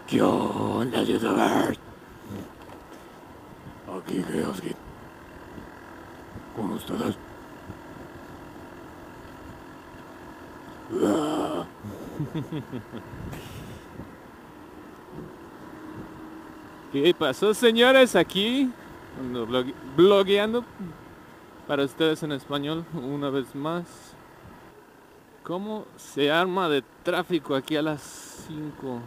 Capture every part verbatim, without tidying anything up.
¿Qué onda, youtuber? Aquí Geoskit. Con ustedes. Ah. ¿Qué pasó, señores? Aquí blog- blogueando para ustedes en español una vez más. ¿Cómo se arma de tráfico aquí a las cinco?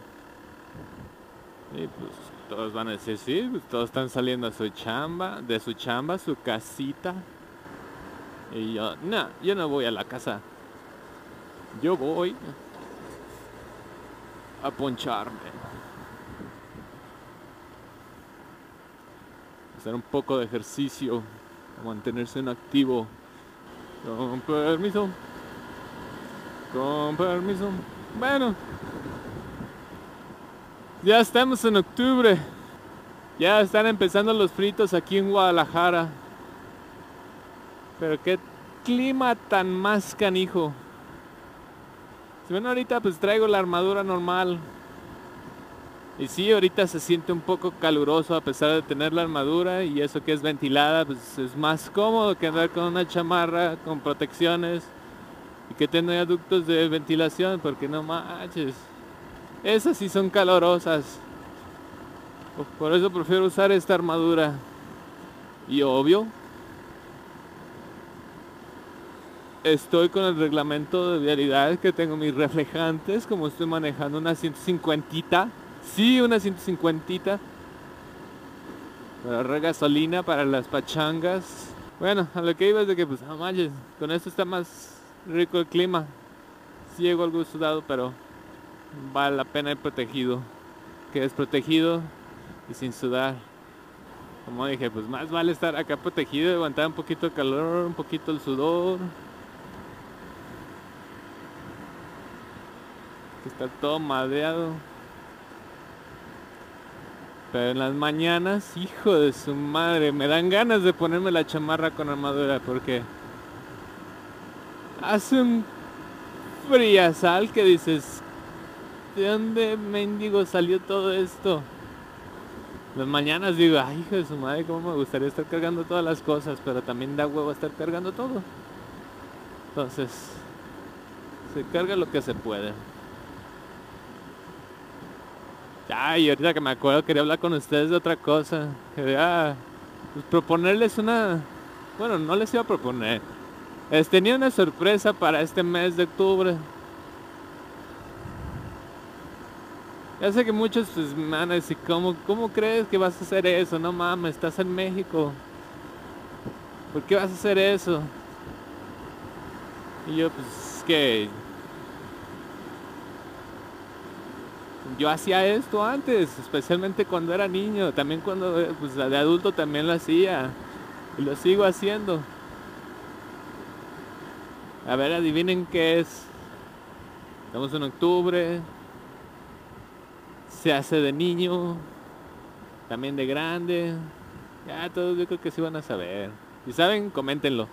Y pues todos van a decir sí, pues todos están saliendo a su chamba, de su chamba, su casita. Y yo, no, yo no voy a la casa. Yo voy a poncharme. Hacer un poco de ejercicio, mantenerse en activo. Con permiso. Con permiso. Bueno, ya estamos en octubre. Ya están empezando los fritos aquí en Guadalajara. Pero qué clima tan más canijo. Si ven ahorita pues traigo la armadura normal. Y sí, ahorita se siente un poco caluroso a pesar de tener la armadura. Y eso que es ventilada, pues es más cómodo que andar con una chamarra, con protecciones. Y que tenga ductos de ventilación, porque no manches. Esas sí son calorosas. Por eso prefiero usar esta armadura. Y obvio, estoy con el reglamento de vialidad, que tengo mis reflejantes, como estoy manejando una ciento cincuenta. Sí, una ciento cincuenta. Para ahorrar gasolina para las pachangas. Bueno, a lo que iba es de que pues no manches, con esto está más rico el clima. Sí llego algo sudado, pero vale la pena ir protegido. Que es protegido y sin sudar. Como dije, pues más vale estar acá protegido, aguantar un poquito el calor, un poquito el sudor. Que está todo madreado. Pero en las mañanas, hijo de su madre, me dan ganas de ponerme la chamarra con armadura porque hace un friazal que dices, ¿de dónde mendigo salió todo esto? Las mañanas digo, ay, hijo de su madre, cómo me gustaría estar cargando todas las cosas, pero también da huevo estar cargando todo. Entonces, se carga lo que se puede. Ay, ahorita que me acuerdo quería hablar con ustedes de otra cosa. Quería pues, proponerles una... Bueno, no les iba a proponer. Les tenía una sorpresa para este mes de octubre. Ya sé que muchos pues, me van a decir, ¿cómo, ¿cómo crees que vas a hacer eso? No mames, estás en México. ¿Por qué vas a hacer eso? Y yo, pues, es que... Yo hacía esto antes, especialmente cuando era niño. También cuando, pues, de adulto también lo hacía. Y lo sigo haciendo. A ver, adivinen qué es. Estamos en octubre. Se hace de niño. También de grande. Ya todos yo creo que sí van a saber. Si saben, coméntenlo.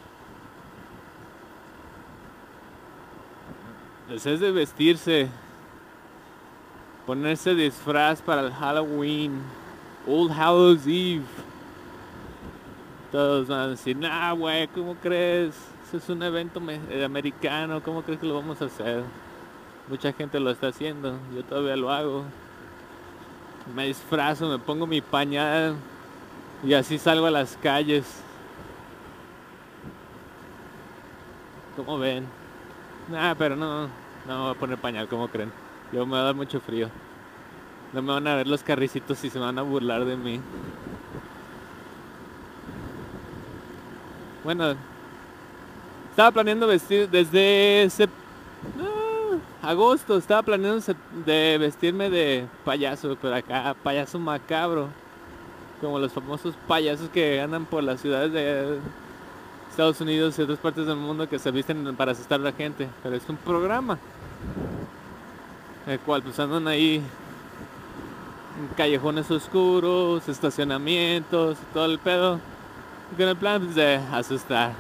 Pues es de vestirse. Ponerse disfraz para el Halloween. Old Hallows Eve. Todos van a decir, nah, güey, ¿cómo crees? Eso es un evento me- eh, americano. ¿Cómo crees que lo vamos a hacer? Mucha gente lo está haciendo. Yo todavía lo hago. Me disfrazo, me pongo mi pañal. Y así salgo a las calles. ¿Cómo ven? Nah, pero no, no me voy a poner pañal, ¿cómo creen? Yo me va a dar mucho frío. No me van a ver los carricitos y se van a burlar de mí. Bueno, estaba planeando vestir desde sep- ah, agosto. Estaba planeando sep- de vestirme de payaso, pero acá, payaso macabro. Como los famosos payasos que andan por las ciudades de Estados Unidos y otras partes del mundo que se visten para asustar a la gente. Pero es un programa, el cual pues andan ahí en callejones oscuros, estacionamientos, y todo el pedo. Y con el plan pues, de asustar.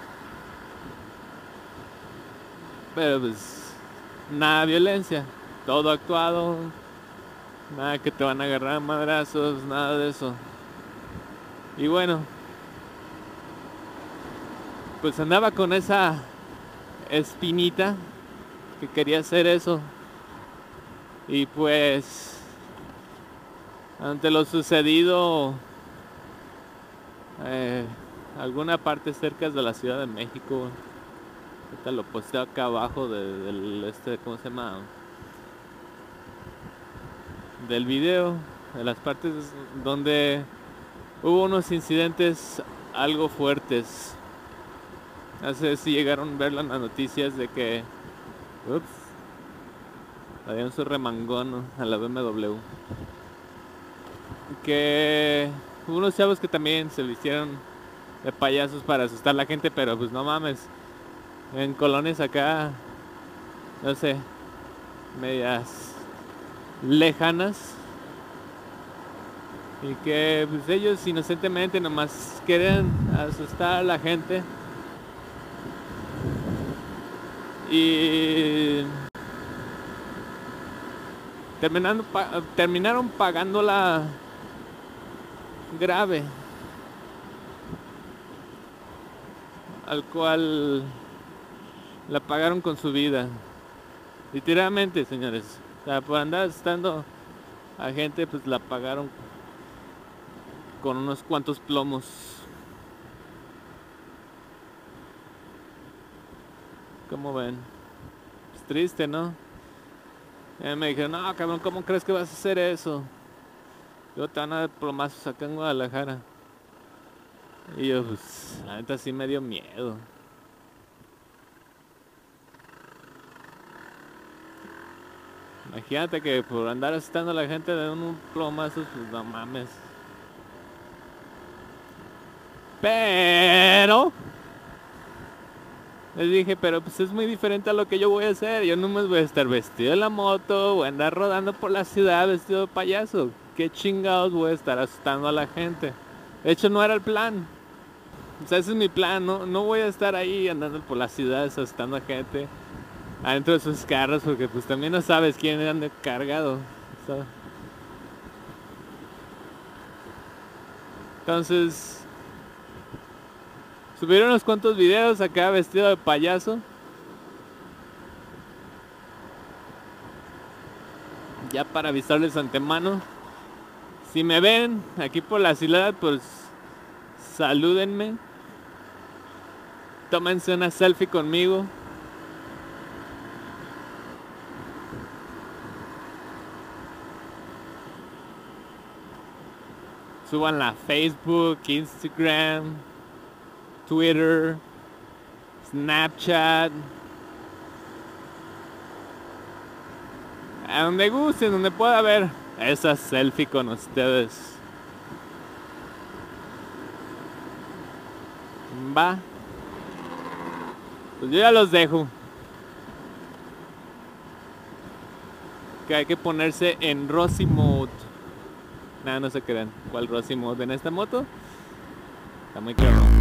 Pero pues nada violencia, todo actuado. Nada que te van a agarrar a madrazos, nada de eso. Y bueno, pues andaba con esa espinita que quería hacer eso. Y pues, ante lo sucedido, eh, alguna parte cerca de la Ciudad de México, ahorita lo posteo acá abajo de, del este, ¿cómo se llama? Del video, de las partes donde hubo unos incidentes algo fuertes. No sé si llegaron a ver las noticias de que, ups, le dieron su remangón a la B M W. Que hubo unos chavos que también se vistieron de payasos para asustar a la gente, pero pues no mames, en colonias acá, no sé, medias lejanas, y que pues ellos inocentemente nomás quieren asustar a la gente y terminando, pa terminaron pagándola grave, al cual la pagaron con su vida, literalmente, señores. O sea, por andar asustando a gente, pues la pagaron con unos cuantos plomos. ¿Cómo ven? Es triste, ¿no? Y me dijeron, no, cabrón, ¿cómo crees que vas a hacer eso? Yo te van a dar plomazos acá en Guadalajara. Y yo, pues, la neta sí me dio miedo. Imagínate que por andar asustando a la gente de un plomazo, pues no mames. Pero les dije, pero pues es muy diferente a lo que yo voy a hacer. Yo no me voy a estar vestido en la moto, voy a andar rodando por la ciudad vestido de payaso. ¿Qué chingados voy a estar asustando a la gente? De hecho, no era el plan. O sea, ese es mi plan. No, no voy a estar ahí andando por las ciudades asustando a gente adentro de sus carros, porque pues también no sabes quién anda cargado. O sea, entonces, subieron unos cuantos videos acá vestido de payaso. Ya para avisarles antemano. Si me ven aquí por la ciudad, pues salúdenme. Tómense una selfie conmigo. Suban a Facebook, Instagram, Twitter, Snapchat. A donde gusten, donde pueda haber esa selfie con ustedes. Va. Pues yo ya los dejo. Que hay que ponerse en Rosy Mode. Nada, no se crean. ¿Cuál Rosy Mode en esta moto? Está muy claro.